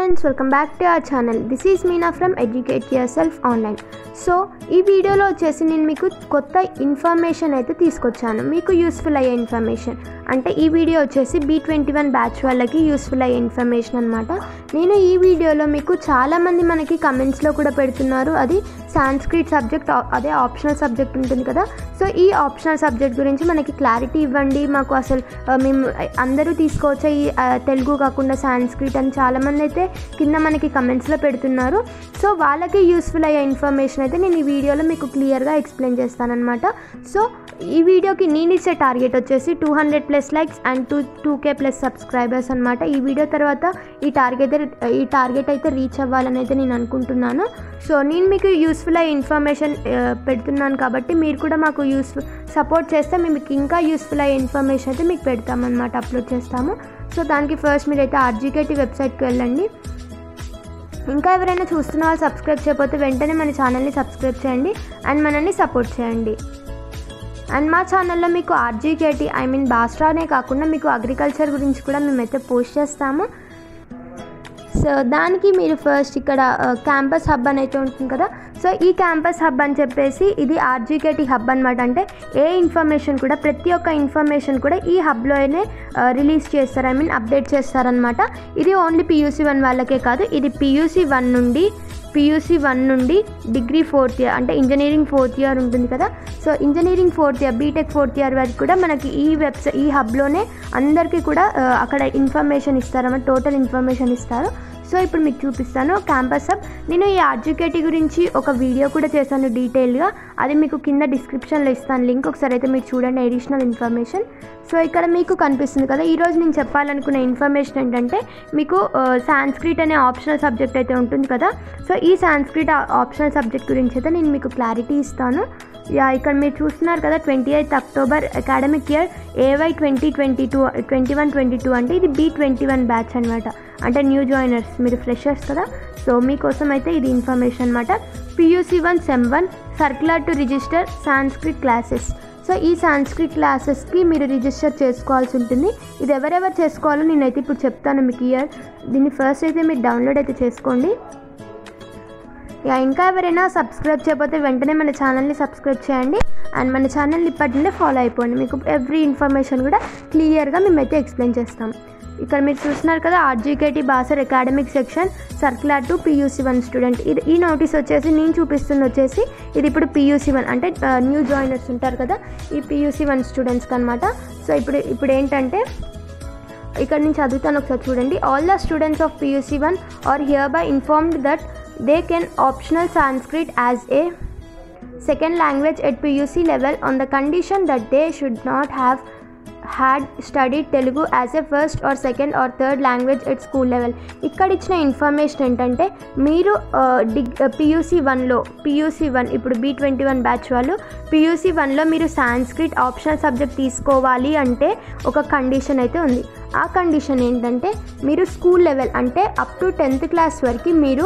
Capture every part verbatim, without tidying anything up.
friends, welcome back to our channel. This is Meena from Educate Yourself Online. So ఈ వీడియోలో వచ్చేసి నేను మీకు కొత్త ఇన్ఫర్మేషన్ అయితే తీసుకొచ్చాను, మీకు యూస్ఫుల్ అయ్యే ఇన్ఫర్మేషన్. అంటే ఈ వీడియో వచ్చేసి బీ ట్వంటీ వన్ బ్యాచ్ వాళ్ళకి యూస్ఫుల్ అయ్యే ఇన్ఫర్మేషన్ అనమాట. నేను ఈ వీడియోలో మీకు చాలామంది మనకి కమెంట్స్లో కూడా పెడుతున్నారు, అది సాంస్క్రిట్ సబ్జెక్ట్, అదే ఆప్షనల్ సబ్జెక్ట్ ఉంటుంది కదా. సో ఈ ఆప్షనల్ సబ్జెక్ట్ గురించి మనకి క్లారిటీ ఇవ్వండి, మాకు అసలు మేము అందరూ తీసుకోవచ్చా ఈ తెలుగు కాకుండా సాంస్క్రిట్ అని చాలామంది అయితే కింద మనకి కమెంట్స్లో పెడుతున్నారు. సో వాళ్ళకి యూస్ఫుల్ అయ్యే ఇన్ఫర్మేషన్ అయితే నేను ఈ వీడియోలో మీకు క్లియర్గా ఎక్స్ప్లెయిన్ చేస్తానన్నమాట. సో ఈ వీడియోకి నేను ఇచ్చే టార్గెట్ వచ్చేసి two hundred plus likes and two two K plus subscribers అనమాట. ఈ వీడియో తర్వాత ఈ టార్గెట్ ఈ టార్గెట్ అయితే రీచ్ అవ్వాలని అయితే నేను అనుకుంటున్నాను. సో నేను మీకు యూస్ఫుల్ అయ్యే ఇన్ఫర్మేషన్ పెడుతున్నాను కాబట్టి మీరు కూడా మాకు యూస్ఫుల్ సపోర్ట్ చేస్తే మేము మీకు ఇంకా యూస్ఫుల్ అయ్యే ఇన్ఫర్మేషన్ అయితే మీకు పెడతామన్నమాట, అప్లోడ్ చేస్తాము. సో దానికి ఫస్ట్ మీరైతే ఆర్జీకేటీ వెబ్సైట్కి వెళ్ళండి. ఇంకా ఎవరైనా చూస్తున్న వాళ్ళు సబ్స్క్రైబ్ చేయకపోతే వెంటనే మన ఛానల్ని సబ్స్క్రైబ్ చేయండి అండ్ మనల్ని సపోర్ట్ చేయండి. అండ్ మా ఛానల్లో మీకు ఆర్జీకేటీ ఐ మీన్ బాస్ట్రానే కాకుండా మీకు అగ్రికల్చర్ గురించి కూడా మేమైతే పోస్ట్ చేస్తాము. సో దానికి మీరు ఫస్ట్ ఇక్కడ క్యాంపస్ హబ్ అని అయితే ఉంటుంది కదా. సో ఈ క్యాంపస్ హబ్ అని చెప్పేసి ఇది ఆర్జీకేటీ హబ్ అనమాట. అంటే ఏ ఇన్ఫర్మేషన్ కూడా ప్రతి ఒక్క ఇన్ఫర్మేషన్ కూడా ఈ హబ్లోనే రిలీజ్ చేస్తారు, ఐ మీన్ అప్డేట్ చేస్తారనమాట. ఇది ఓన్లీ పీయూసీ వన్ వాళ్ళకే కాదు, ఇది పీయూసీ వన్ నుండి పీయూసీ వన్ నుండి డిగ్రీ ఫోర్త్ ఇయర్ అంటే ఇంజనీరింగ్ ఫోర్త్ ఇయర్ ఉంటుంది కదా. So engineering fourth year BTech fourth year వరకు కూడా మనకి ఈ వెబ్సైట్ ఈ హబ్లోనే అందరికీ కూడా అక్కడ ఇన్ఫర్మేషన్ ఇస్తారన్నమాట, టోటల్ ఇన్ఫర్మేషన్ ఇస్తారు. సో ఇప్పుడు మీకు చూపిస్తాను క్యాంపస్ హబ్. నేను ఈ ఆర్జీకేటీ గురించి ఒక వీడియో కూడా చేశాను డీటెయిల్గా, అది మీకు కింద డిస్క్రిప్షన్లో ఇస్తాను లింక్, ఒకసారి అయితే మీరు చూడండి అడిషనల్ ఇన్ఫర్మేషన్. సో ఇక్కడ మీకు కనిపిస్తుంది కదా. ఈరోజు నేను చెప్పాలనుకునే ఇన్ఫర్మేషన్ ఏంటంటే మీకు సాంస్క్రిట్ అనే ఆప్షనల్ సబ్జెక్ట్ అయితే ఉంటుంది కదా. సో ఈ సాంస్క్రిట్ ఆప్షనల్ సబ్జెక్ట్ గురించి అయితే నేను మీకు క్లారిటీ ఇస్తాను. యా ఇక్కడ మీరు చూస్తున్నారు కదా, twenty eighth October academic year AY twenty twenty two twenty one twenty two అంటే ఇది బీ ట్వంటీ వన్ బ్యాచ్ అనమాట. అంటే న్యూ జాయినర్స్, మీరు ఫ్రెషర్స్ కదా. సో మీకోసం అయితే ఇది ఇన్ఫర్మేషన్ అనమాట. PUC one sem one circular to register Sanskrit classes. So ఈ సాంస్క్రిట్ క్లాసెస్కి మీరు రిజిస్టర్ చేసుకోవాల్సి ఉంటుంది. ఇది ఎవరెవరు చేసుకోవాలో నేనైతే ఇప్పుడు చెప్తాను మీకు. ఇయర్ దీన్ని ఫస్ట్ అయితే మీరు డౌన్లోడ్ అయితే చేసుకోండి. యా ఇంకా ఎవరైనా సబ్స్క్రైబ్ చేయకపోతే వెంటనే మన ఛానల్ని సబ్స్క్రైబ్ చేయండి అండ్ మన ఛానల్ని ఇప్పటి నుండే ఫాలో అయిపోండి. మీకు ఎవ్రీ ఇన్ఫర్మేషన్ కూడా క్లియర్గా మేమైతే ఎక్స్ప్లెయిన్ చేస్తాం. ఇక్కడ మీరు చూస్తున్నారు కదా, RGKT Basar academic section circular to PUC one student. ఇది ఈ నోటీస్ వచ్చేసి నేను చూపిస్తుంది వచ్చేసి ఇది ఇప్పుడు పీయూసీ వన్ అంటే న్యూ జాయినర్స్ ఉంటారు కదా, ఈ పీయూసీ వన్ స్టూడెంట్స్కి అనమాట. సో ఇప్పుడు ఇప్పుడు ఏంటంటే ఇక్కడ నేను చదువుతాను, ఒకసారి చూడండి. All the students of PUC one are here by informed that they can optional Sanskrit as a second language at P U C level on the condition that they should not have had studied Telugu as a first or second or third language at school level. ఇక్కడ ఇచ్చిన information ఏంటంటే మీరు డిగ్ PUC వన్లో PUC one ఇప్పుడు B twenty one batch వాళ్ళు PUC వన్లో మీరు సాంస్క్రిట్ ఆప్షనల్ సబ్జెక్ట్ తీసుకోవాలి అంటే ఒక కండిషన్ అయితే ఉంది. ఆ కండిషన్ ఏంటంటే మీరు స్కూల్ లెవెల్ అంటే అప్ టు టెన్త్ క్లాస్ వరకు మీరు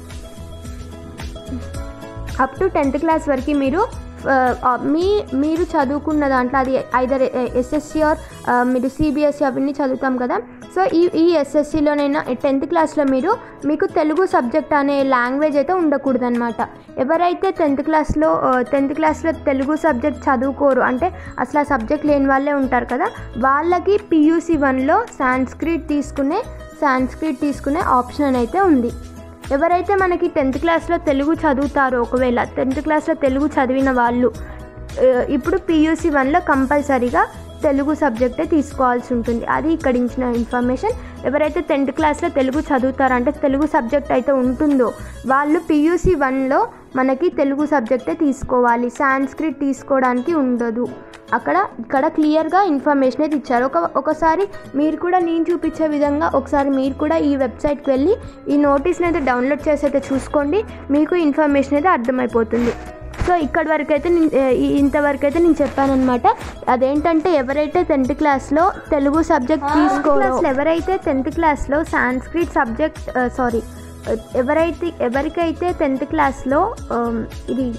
అప్ టు టెన్త్ క్లాస్ వరకు మీరు మీ మీరు చదువుకున్న దాంట్లో అది ఐదర్ ఎస్ఎస్సి ఆర్ మీరు సిబిఎస్సి అవన్నీ చదువుతాం కదా. సో ఈ ఈ ఎస్ఎస్సిలోనైనా టెన్త్ క్లాస్లో మీరు మీకు తెలుగు సబ్జెక్ట్ అనే లాంగ్వేజ్ అయితే ఉండకూడదు అనమాట. ఎవరైతే టెన్త్ క్లాస్లో టెన్త్ క్లాస్లో తెలుగు సబ్జెక్ట్ చదువుకోరు అంటే అసలు ఆ సబ్జెక్ట్ లేని వాళ్ళే ఉంటారు కదా, వాళ్ళకి పీయూసీ వన్లో సాంస్క్రిట్ తీసుకునే సాంస్క్రిట్ తీసుకునే ఆప్షన్ అయితే ఉంది. ఎవరైతే మనకి టెన్త్ క్లాస్లో తెలుగు చదువుతారో, ఒకవేళ టెన్త్ క్లాస్లో తెలుగు చదివిన వాళ్ళు ఇప్పుడు పీయూసీ వన్లో కంపల్సరీగా తెలుగు సబ్జెక్టే తీసుకోవాల్సి ఉంటుంది. అది ఇక్కడ ఇచ్చిన ఇన్ఫర్మేషన్. ఎవరైతే టెన్త్ క్లాస్లో తెలుగు చదువుతారో అంటే తెలుగు సబ్జెక్ట్ అయితే ఉంటుందో వాళ్ళు పీయూసీ వన్లో మనకి తెలుగు సబ్జెక్టే తీసుకోవాలి, సాంస్క్రిట్ తీసుకోవడానికి ఉండదు. అక్కడ ఇక్కడ క్లియర్గా ఇన్ఫర్మేషన్ అయితే ఇచ్చారు. ఒక ఒకసారి మీరు కూడా నేను చూపించే విధంగా ఒకసారి మీరు కూడా ఈ వెబ్సైట్కి వెళ్ళి ఈ నోటీస్ని అయితే డౌన్లోడ్ చేసి అయితే చూసుకోండి, మీకు ఇన్ఫర్మేషన్ అయితే అర్థమైపోతుంది. సో ఇక్కడి వరకు అయితే నేను ఇంతవరకు అయితే నేను చెప్పానమాట. అదేంటంటే ఎవరైతే టెన్త్ క్లాస్లో తెలుగు సబ్జెక్ట్ తీసుకోవాలో, ఎవరైతే టెన్త్ క్లాస్లో సాంస్క్రిట్ సబ్జెక్ట్ సారీ ఎవరైతే ఎవరికైతే టెన్త్ క్లాస్లో ఇది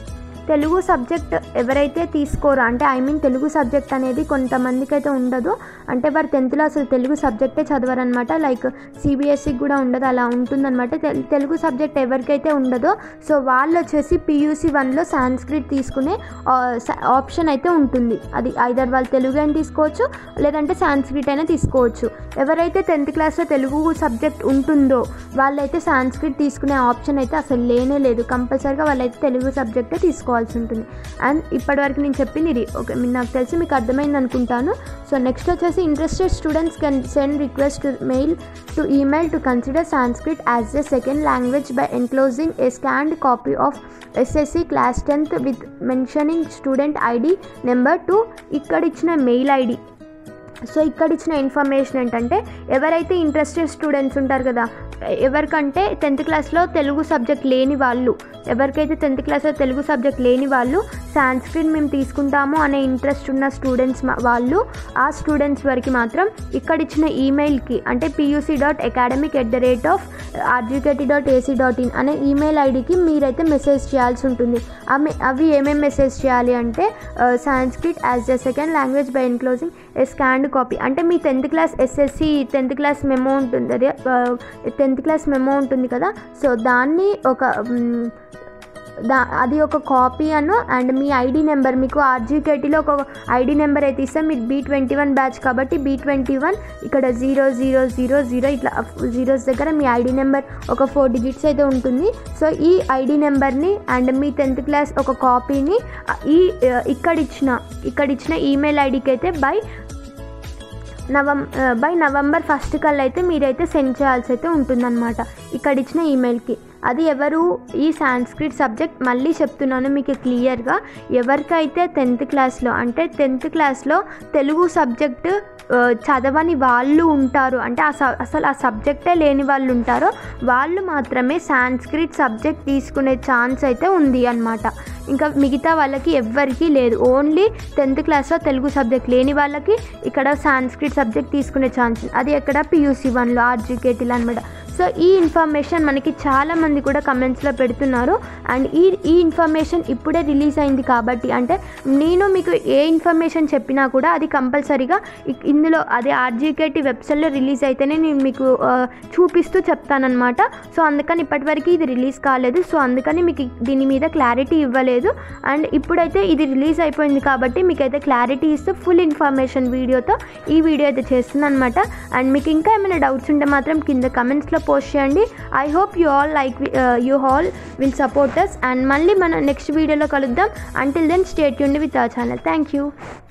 తెలుగు సబ్జెక్ట్ ఎవరైతే తీసుకోరో అంటే ఐ మీన్ తెలుగు సబ్జెక్ట్ అనేది కొంతమందికి అయితే ఉండదు, అంటే వారు టెన్త్లో అసలు తెలుగు సబ్జెక్టే చదవరనమాట. లైక్ సిబిఎస్ఈకి కూడా ఉండదు, అలా ఉంటుందన్నమాట. తెలుగు సబ్జెక్ట్ ఎవరికైతే ఉండదో సో వాళ్ళు వచ్చేసి పియూసీ వన్లో సాంస్క్రిట్ తీసుకునే ఆప్షన్ అయితే ఉంటుంది. అది ఐదర్ వాళ్ళు తెలుగు అయినా తీసుకోవచ్చు లేదంటే సాంస్క్రిట్ అయినా తీసుకోవచ్చు. ఎవరైతే టెన్త్ క్లాస్లో తెలుగు సబ్జెక్ట్ ఉంటుందో వాళ్ళైతే సాంస్క్రిట్ తీసుకునే ఆప్షన్ అయితే అసలు లేనే లేదు. కంపల్సరీగా వాళ్ళైతే తెలుగు సబ్జెక్టే తీసుకోవాల్సి ఉంటుంది. అండ్ ఇప్పటివరకు నేను చెప్పింది ఇది ఓకే, నాకు తెలిసి మీకు అర్థమైంది అనుకుంటాను. సో నెక్స్ట్ వచ్చేసి interested students can send request mail to email to consider Sanskrit as a second language by enclosing a scanned copy of SSC class tenth with mentioning student ID number to ఇక్కడ ఇచ్చిన mail ID. So ఇక్కడ ఇచ్చిన information ఏంటంటే ఎవరైతే interested students ఉంటారు కదా, ఎవరికంటే tenth క్లాస్లో తెలుగు సబ్జెక్ట్ లేని వాళ్ళు, ఎవరికైతే టెన్త్ క్లాస్లో తెలుగు సబ్జెక్ట్ లేని వాళ్ళు సాంస్క్రిట్ మేము తీసుకుంటాము అనే ఇంట్రెస్ట్ ఉన్న స్టూడెంట్స్ వాళ్ళు, ఆ స్టూడెంట్స్ వరకు మాత్రం ఇక్కడ ఇచ్చిన ఈమెయిల్కి అంటే PUC dot academic at the rate of RGKT dot AC dot in అనే ఈమెయిల్ ఐడికి మీరైతే మెసేజ్ చేయాల్సి ఉంటుంది. అవి అవి ఏమేమి మెసేజ్ చేయాలి అంటే Sanskrit as a second language by enclosing a scanned copy, అంటే మీ tenth class SSC tenth class memo ఉంటుంది, అదే టెన్త్ క్లాస్ మెమో ఉంటుంది కదా, సో దాన్ని ఒక దా అది ఒక కాపీ అను అండ్ మీ ఐడి నెంబర్, మీకు ఆర్జీకేటీలో ఒక ఐడి నెంబర్ అయితే ఇస్తే మీరు బీ ట్వంటీ వన్ బ్యాచ్ కాబట్టి బీ ట్వంటీ వన్ ఇక్కడ జీరో జీరో జీరో జీరో ఇట్లా జీరోస్ దగ్గర మీ ఐడి నెంబర్ ఒక ఫోర్ డిజిట్స్ అయితే ఉంటుంది. సో ఈ ఐడి నెంబర్ని అండ్ మీ టెన్త్ క్లాస్ ఒక కాపీని ఈ ఇక్కడ ఇచ్చిన ఇక్కడ ఇచ్చిన ఈమెయిల్ ఐడికి అయితే బై నవం బై నవంబర్ ఫస్ట్ కల్లా అయితే మీరైతే సెండ్ చేయాల్సి అయితే ఉంటుందన్నమాట ఇక్కడ ఇచ్చిన ఈమెయిల్కి. అది ఎవరు ఈ సాంస్క్రిట్ సబ్జెక్ట్ మళ్ళీ చెప్తున్నాను మీకు క్లియర్గా, ఎవరికైతే టెన్త్ క్లాస్లో అంటే టెన్త్ క్లాస్లో తెలుగు సబ్జెక్టు చదవని వాళ్ళు ఉంటారు, అంటే ఆ అసలు ఆ సబ్జెక్టే లేని వాళ్ళు ఉంటారో వాళ్ళు మాత్రమే సాంస్క్రిట్ సబ్జెక్ట్ తీసుకునే ఛాన్స్ అయితే ఉంది అన్నమాట. ఇంకా మిగతా వాళ్ళకి ఎవ్వరికీ లేదు, ఓన్లీ టెన్త్ క్లాస్లో తెలుగు సబ్జెక్ట్ లేని వాళ్ళకి ఇక్కడ సాంస్క్రిట్ సబ్జెక్ట్ తీసుకునే ఛాన్స్, అది ఎక్కడ పియూసీ వన్లో ఆర్జీకేటీలో అనమాట. సో ఈ ఇన్ఫర్మేషన్ మనకి చాలామంది కూడా కమెంట్స్లో పెడుతున్నారు అండ్ ఈ ఈ ఇన్ఫర్మేషన్ ఇప్పుడే రిలీజ్ అయింది కాబట్టి, అంటే నేను మీకు ఏ ఇన్ఫర్మేషన్ చెప్పినా కూడా అది కంపల్సరీగా ఇందులో అదే ఆర్జీకేటీ వెబ్సైట్లో రిలీజ్ అయితేనే నేను మీకు చూపిస్తూ చెప్తానన్నమాట. సో అందుకని ఇప్పటివరకు ఇది రిలీజ్ కాలేదు, సో అందుకని మీకు దీని మీద క్లారిటీ ఇవ్వలేదు. అండ్ ఇప్పుడైతే ఇది రిలీజ్ అయిపోయింది కాబట్టి మీకైతే క్లారిటీ ఇస్తూ ఫుల్ ఇన్ఫర్మేషన్ వీడియోతో ఈ వీడియో అయితే చేస్తున్నాను అనమాట. అండ్ మీకు ఇంకా ఏమైనా డౌట్స్ ఉంటే మాత్రం కింద కమెంట్స్లో పోస్ట్ చేయండి. I hope you all like you all will support us and మళ్ళీ మనం నెక్స్ట్ వీడియోలో కలుద్దాం. Until then stay tuned with our channel. Thank you.